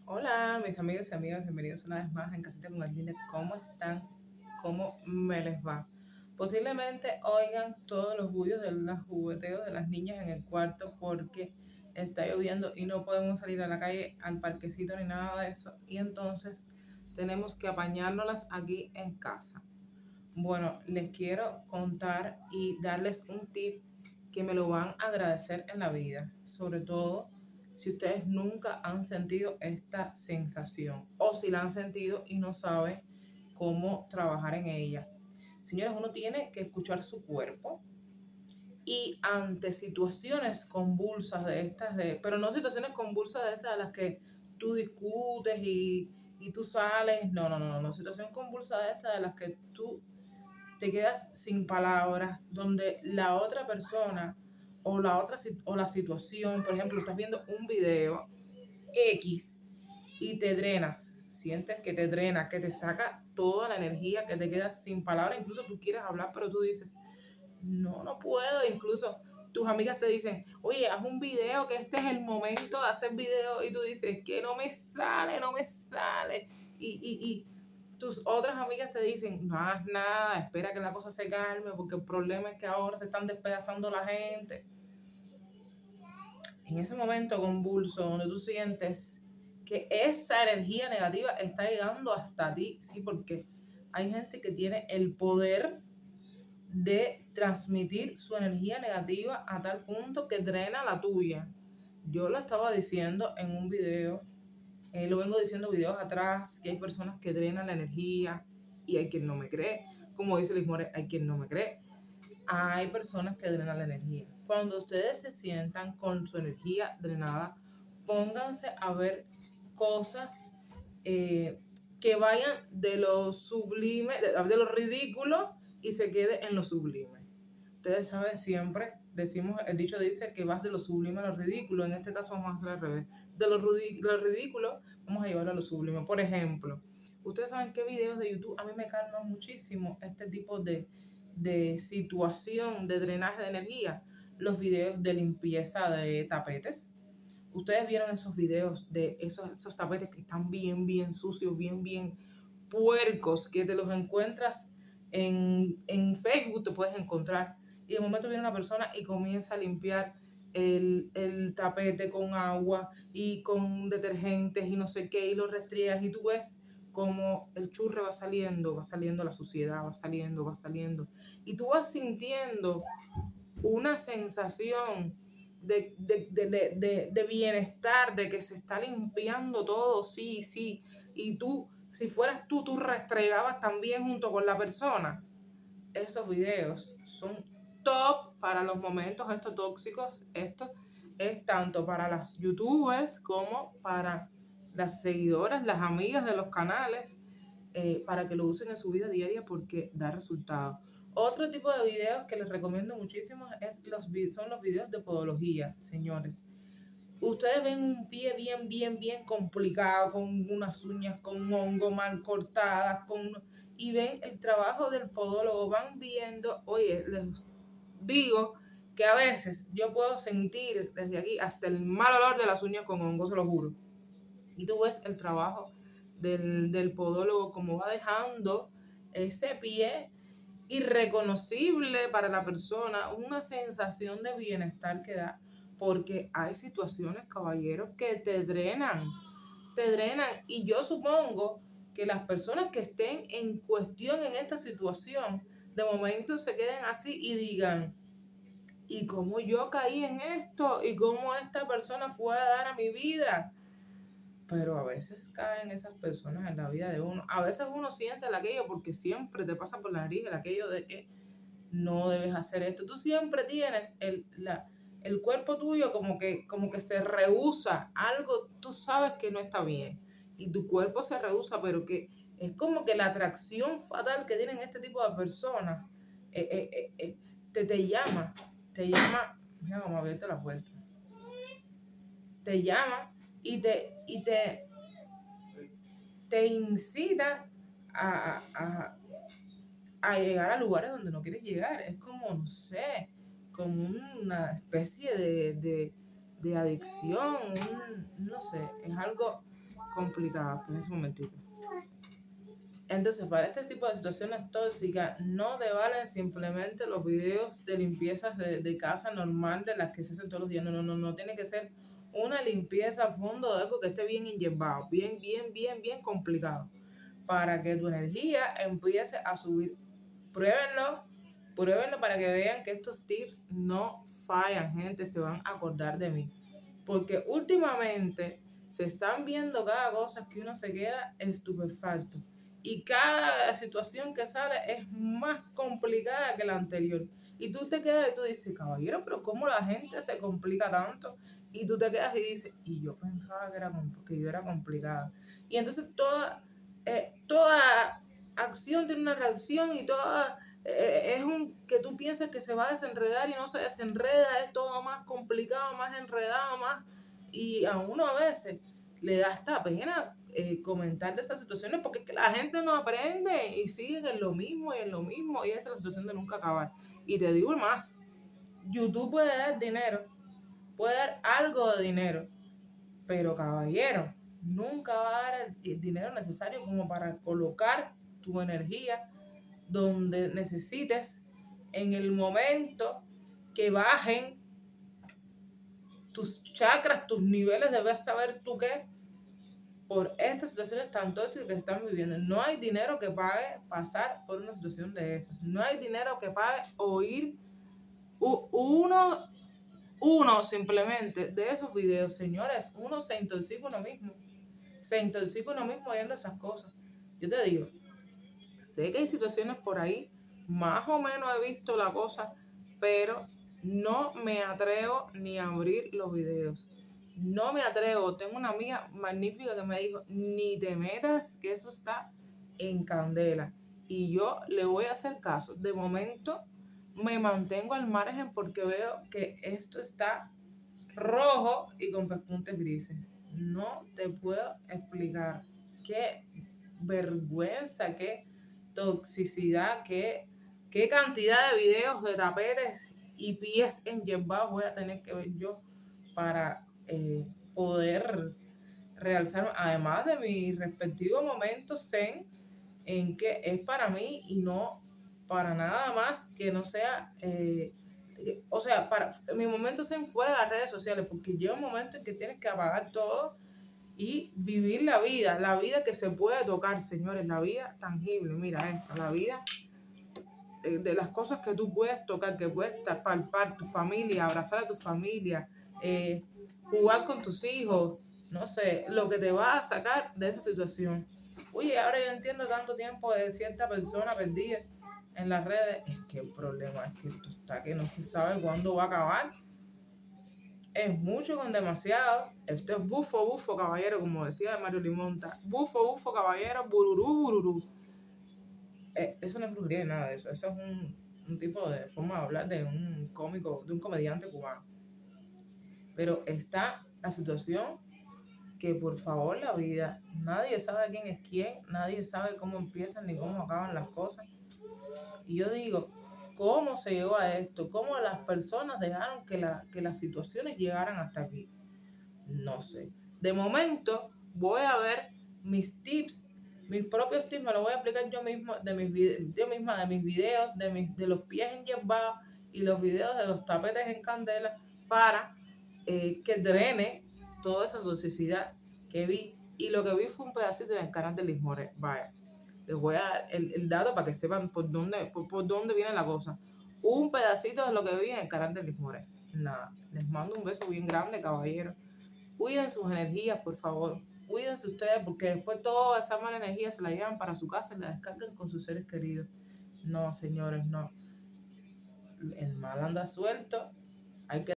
Hola, mis amigos y amigas, bienvenidos una vez más en Casita con Adeline. ¿Cómo están? ¿Cómo me les va? Posiblemente oigan todos los bullos de los jugueteos de las niñas en el cuarto porque está lloviendo y no podemos salir a la calle, al parquecito ni nada de eso. Y entonces tenemos que apañárnoslas aquí en casa. Bueno, les quiero contar y darles un tip que me lo van a agradecer en la vida, sobre todo si ustedes nunca han sentido esta sensación o si la han sentido y no saben cómo trabajar en ella. Señores, uno tiene que escuchar su cuerpo y ante situaciones convulsas de estas, pero no situaciones convulsas de estas de las que tú discutes y tú sales, no, situación convulsa de estas de las que tú te quedas sin palabras, donde la otra persona o la situación, por ejemplo, estás viendo un video X y te drenas, sientes que te drena, que te saca toda la energía, que te quedas sin palabras, incluso tú quieres hablar, pero tú dices, no puedo, incluso tus amigas te dicen, oye, haz un video, que este es el momento de hacer video, y tú dices, que no me sale, y tus otras amigas te dicen, no hagas nada, espera que la cosa se calme, porque el problema es que ahora se están despedazando la gente. En ese momento convulso, donde tú sientes que esa energía negativa está llegando hasta ti, sí, porque hay gente que tiene el poder de transmitir su energía negativa a tal punto que drena la tuya. Yo lo estaba diciendo en un video, lo vengo diciendo videos atrás, que hay personas que drenan la energía y hay quien no me cree. Como dice Liz More, hay quien no me cree. Hay personas que drenan la energía. Cuando ustedes se sientan con su energía drenada, pónganse a ver cosas que vayan de lo sublime, de lo ridículo y se quede en lo sublime. Ustedes saben siempre, decimos, el dicho dice que vas de lo sublime a lo ridículo. En este caso vamos a hacer al revés. De lo ridículo vamos a llevarlo a lo sublime. Por ejemplo, ustedes saben qué videos de YouTube a mí me calman muchísimo este tipo de situación de drenaje de energía. Los videos de limpieza de tapetes. Ustedes vieron esos videos de esos tapetes que están bien sucios, bien puercos, que te los encuentras en Facebook, te puedes encontrar. Y de momento viene una persona y comienza a limpiar el tapete con agua y con detergentes y no sé qué, y lo restriegas y tú ves como el churre va saliendo la suciedad, va saliendo. Y tú vas sintiendo una sensación de bienestar, de que se está limpiando todo, sí. Y tú, si fueras tú restregabas también junto con la persona. Esos videos son top para los momentos estos tóxicos. Esto es tanto para las youtubers como para las seguidoras, las amigas de los canales, para que lo usen en su vida diaria porque da resultados. Otro tipo de videos que les recomiendo muchísimo son los videos de podología, señores. Ustedes ven un pie bien complicado, con unas uñas, con hongo mal cortadas, y ven el trabajo del podólogo, van viendo, oye, les digo que a veces yo puedo sentir desde aquí hasta el mal olor de las uñas con hongo, se lo juro. Y tú ves el trabajo del podólogo, como va dejando ese pie irreconocible para la persona, una sensación de bienestar que da, porque hay situaciones, caballeros, que te drenan, y yo supongo que las personas que estén en cuestión en esta situación, de momento se queden así y digan, ¿y cómo yo caí en esto? ¿Y cómo esta persona fue a dar a mi vida? Pero a veces caen esas personas en la vida de uno. A veces uno siente el aquello porque siempre te pasa por la nariz el aquello de que no debes hacer esto. Tú siempre tienes el cuerpo tuyo como que se rehúsa algo, tú sabes que no está bien. Y tu cuerpo se rehúsa, pero que es como que la atracción fatal que tienen este tipo de personas te llama, mira cómo abierto la puerta, te llama y te incita a llegar a lugares donde no quieres llegar. Es como, no sé, como una especie de adicción, no sé, es algo complicadas en ese momentito. Entonces, para este tipo de situaciones tóxicas, no te valen simplemente los videos de limpiezas de casa normal de las que se hacen todos los días. No. Tiene que ser una limpieza a fondo de algo que esté bien inyectado, bien complicado, para que tu energía empiece a subir. Pruébenlo para que vean que estos tips no fallan, gente, se van a acordar de mí. Porque últimamente se están viendo cada cosa que uno se queda estupefacto. Y cada situación que sale es más complicada que la anterior. Y tú te quedas y tú dices, caballero, pero ¿cómo la gente se complica tanto? Y tú te quedas y dices, y yo pensaba que yo era complicada. Y entonces toda acción tiene una reacción y toda es que tú piensas que se va a desenredar y no se desenreda, es todo más complicado, más enredado, más. Y a uno a veces le da hasta pena comentar de estas situaciones porque es que la gente no aprende y sigue en lo mismo y esta es la situación de nunca acabar. Y te digo más, YouTube puede dar dinero, puede dar algo de dinero, pero caballero, nunca va a dar el dinero necesario como para colocar tu energía donde necesites en el momento que bajen tus chakras, tus niveles de ver saber tú qué, por estas situaciones tan tóxicas que están viviendo. No hay dinero que pague pasar por una situación de esas. No hay dinero que pague oír uno simplemente de esos videos, señores. Uno se intoxica uno mismo. Se intoxica uno mismo viendo esas cosas. Yo te digo, sé que hay situaciones por ahí, más o menos he visto la cosa, pero no me atrevo ni a abrir los videos. No me atrevo. Tengo una amiga magnífica que me dijo, ni te metas, que eso está en candela. Y yo le voy a hacer caso. De momento me mantengo al margen porque veo que esto está rojo y con pespuntes grises. No te puedo explicar qué vergüenza, qué toxicidad, qué cantidad de videos de tapetes y pies enyerbados voy a tener que ver yo para poder realzar, además de mi respectivo momento zen, en que es para mí y no para nada más que no sea, o sea, para mi momento zen fuera de las redes sociales, porque llega un momento en que tienes que apagar todo y vivir la vida que se puede tocar, señores, la vida tangible, mira esto, la vida de las cosas que tú puedes tocar, que puedes palpar, tu familia, abrazar a tu familia, jugar con tus hijos, no sé, lo que te va a sacar de esa situación. Oye, ahora yo entiendo tanto tiempo de cierta persona perdida en las redes. Es que el problema es que esto está que no se sabe cuándo va a acabar. Es mucho con demasiado. Esto es bufo, caballero, como decía Mario Limonta. Bufo, caballero, bururú. Eso no es brujería ni nada de eso. Eso es un tipo de forma de hablar de un cómico, de un comediante cubano. Pero está la situación que, por favor, la vida, nadie sabe quién es quién, nadie sabe cómo empiezan ni cómo acaban las cosas. Y yo digo, ¿cómo se llegó a esto? ¿Cómo las personas dejaron que las situaciones llegaran hasta aquí? No sé. De momento, voy a ver mis tips, mis propios tips, me los voy a aplicar yo misma, de mis videos, de los pies enyerbados y los videos de los tapetes en candela para que drene toda esa toxicidad que vi. Y lo que vi fue un pedacito del canal de Liz More. Vaya, les voy a dar el dato para que sepan por dónde viene la cosa. Un pedacito de lo que vi en el canal de Liz More. Nada, les mando un beso bien grande, caballero. Cuiden sus energías, por favor. Cuídense ustedes porque después toda esa mala energía se la llevan para su casa y la descargan con sus seres queridos. No, señores, no. El mal anda suelto. Hay que